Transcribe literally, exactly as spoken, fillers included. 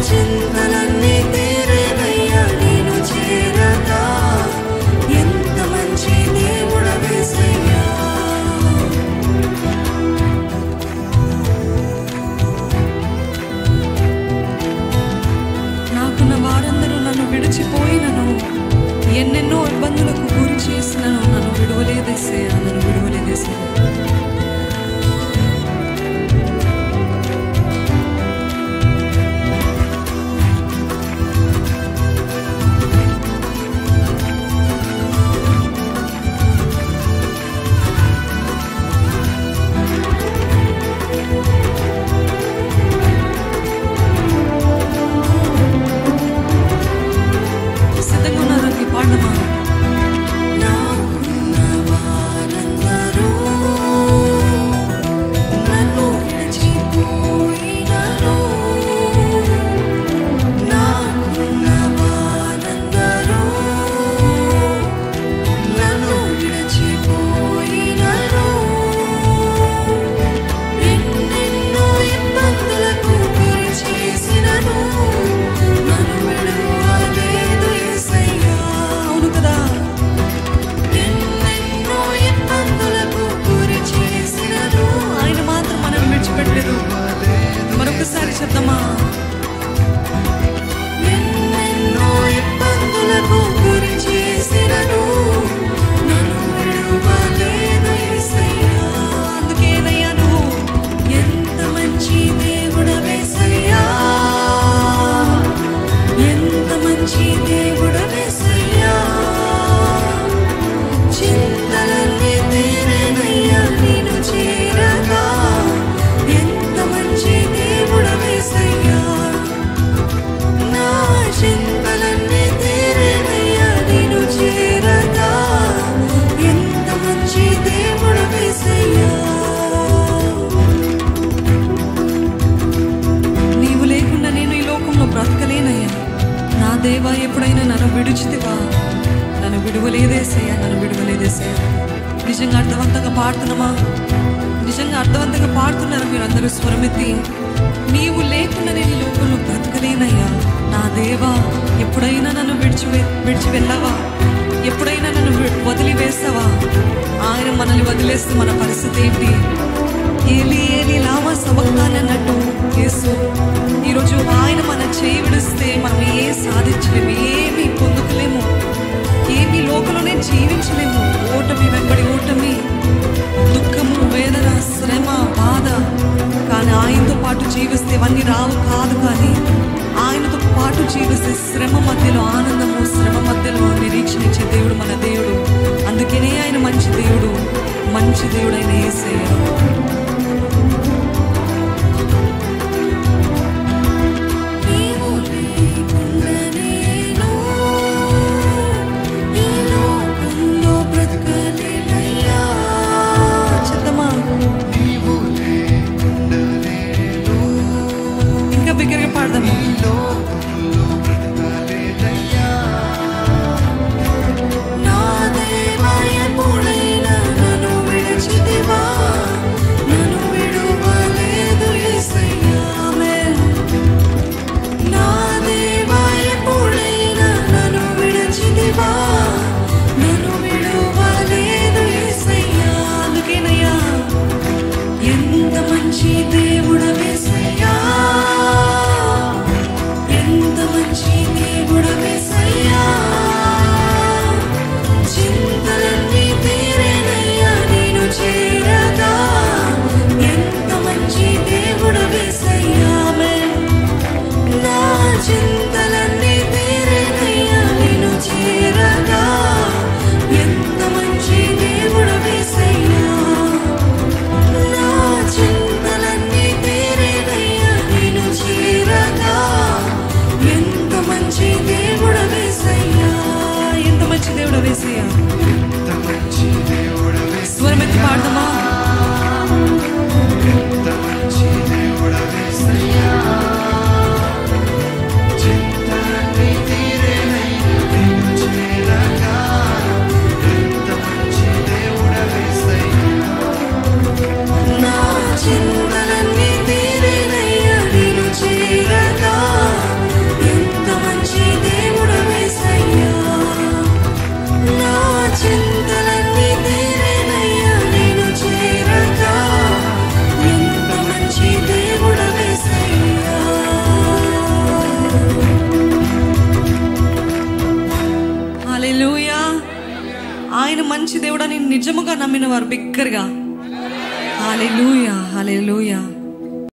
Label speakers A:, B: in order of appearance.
A: చింతలన్నీ తీరేనయ్యా నేను చేరగా, ఎంత మంచి దేవుడవే యేసయ్యా. నాకున్న వారందరూ నన్ను విడిచిపోయినను, ఎన్నెన్నో ఇబ్బందులకు గురి చేసినను నన్ను విడువలేదేసయ్యా, నన్ను విడువలేదేసయ్యా. సిద్ధంగా ఉన్నారండి పాడమా. నాకున్న వారందరూ నన్ను విడిచిపోయినను, నాకున్న వారందరూ నన్ను విడిచిపోయినను, ఎన్నెన్నో ఇబ్బందులకు గురి చేసినను నన్ను విడువలేదు యేసయ్యా. అవును కదా, ఎన్నెన్నో ఇబ్బందులకు గురి చేసినను ఆయన మాత్రం మనం విడిచిపెట్టలేదు. మరొకసారి చెప్దామా. ఎన్నెన్నో ఇబ్బందులకు గురి చేసినను నన్ను విడువలేదు యేసయ్యా. అందుకేనయ్యా నువ్వు ఎంత మంచి దేవుడవే యేసయ్యా, ఎంత మంచి దేవుడవే యేసయ్యా. చింతలన్నీ తీరేనయ్యా నేను చేరగా, ఎంత మంచి దేవుడవే యేసయ్యా. నా చింతలన్నీ తీరేనయ్యా నేను చేరగా, ఎంత మంచి దేవుడవే యేసయ్యా. నీవు లేకుండా నేను ఈ లోకంలో బ్రతకలేనయ్యా. నా దేవా ఎప్పుడైనా నన్ను విడిచితివా, నన్ను విడువలేదేసయ్యా, నన్ను విడువలేదేసయ్యా. నిజంగా అర్థవంతంగా పాడుతున్నామా? నిజంగా అర్థవంతంగా పాడుతున్నారా మీరు అందరూ స్వరమెత్తి? నీవు లేకుండా నేను ఈ లోకంలో బ్రతకలేనయ్యా. నా దేవా ఎప్పుడైనా నన్ను విడిచి విడిచి వెళ్ళావా? ఎప్పుడైనా నన్ను వదిలివేస్తావా? ఆయన మనల్ని వదిలేస్తే మన పరిస్థితి ఏంటి? ఏలి ఏలి లామా సబక్తాని అన్నట్టు యేసు ఈరోజు ఆయన మన చేయి విడిస్తే మనం ఏ సాధించలేము, ఏమీ పొందుకోలేము, ఏమీ లోకంలోనే జీవించలేము. ఓటమి వెంబడి ఓటమి, దుఃఖము, వేదన, శ్రమ, బాధ. కానీ ఆయనతో పాటు జీవిస్తే ఇవన్నీ రావు కాదు. కానీ ఆయనతో పాటు జీవిస్తే శ్రమ మధ్యలో ఆనందము, శ్రమ మధ్యలో నిరీక్షణ ఇచ్చే దేవుడు మన దేవుడు. అందుకనే ఆయన మంచి దేవుడు, మంచి దేవుడు ఆయన యేసయ్య. ఇంకా బిగ్గరగా పాడదాము. నా దేవా ఎప్పుడైనా నన్ను విడిచితివా, నన్ను విడువలేదు యేసయ్యా. నా దేవా ఎప్పుడైనా నన్ను విడిచితివా, నన్ను విడువలేదు యేసయ్యా. అందుకేనయ్యా ఎంత మంచి దేవుడవే యేసయ్యా, ఎంత ఆయన మంచి దేవుడని నిజముగా నమ్మిన వారు బిగ్గరగా హల్లెలూయా, హల్లెలూయా.